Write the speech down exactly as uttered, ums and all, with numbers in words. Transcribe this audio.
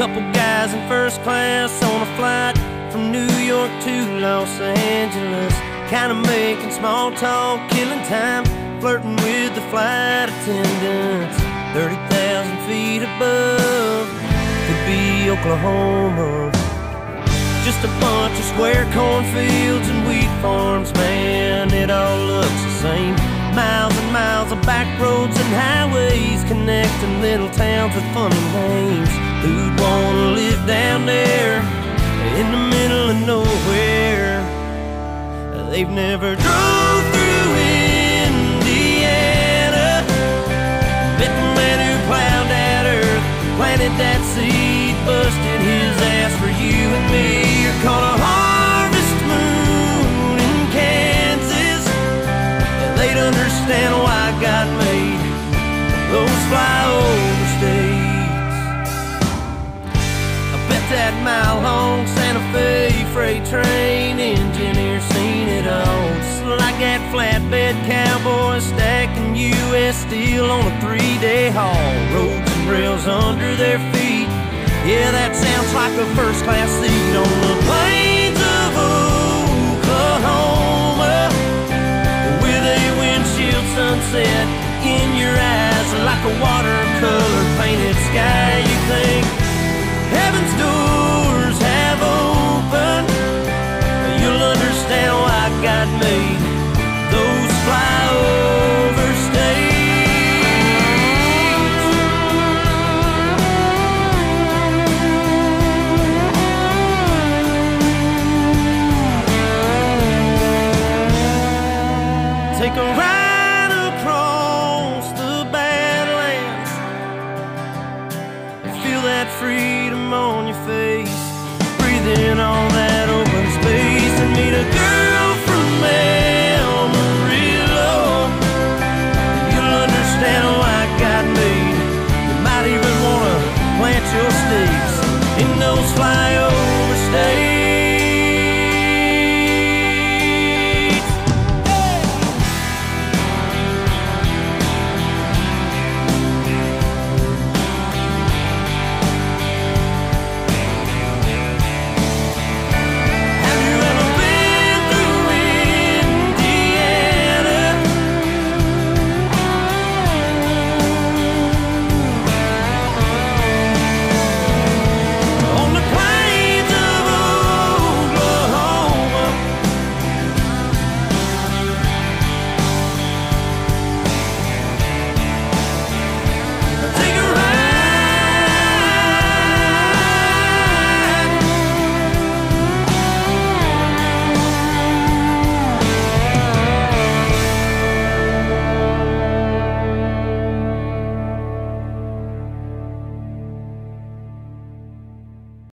Couple guys in first class on a flight from New York to Los Angeles, kinda making small talk, killing time, flirting with the flight attendants. Thirty thousand feet above, could be Oklahoma. Just a bunch of square cornfields and wheat farms, man, it all looks the same. Miles and miles of back roads and highways connecting little towns with funny names. Who'd wanna live down there in the middle of nowhere? They've never drove through Indiana, met the man who plowed that earth, planted that seed, busted his ass for you and me. You're caught a harvest moon in Kansas, they'd understand why God made those flyover states. I bet that mile-long Santa Fe freight train engineer seen it all, just like that flatbed cowboy stacking U S steel on a three-day haul. Roads and rails under their feet, yeah, that sounds like a first-class seat on the plains of Oklahoma, with a windshield sunset in your eyes, like a watercolor painted sky. You think heaven's doors have opened, you'll understand why God made those flyover states. Take a ride across the Badlands, feel that freedom on your face, breathe in all that open space, and meet a girl from Amarillo. You'll understand why God made, you might even wanna plant your stakes in those flyovers.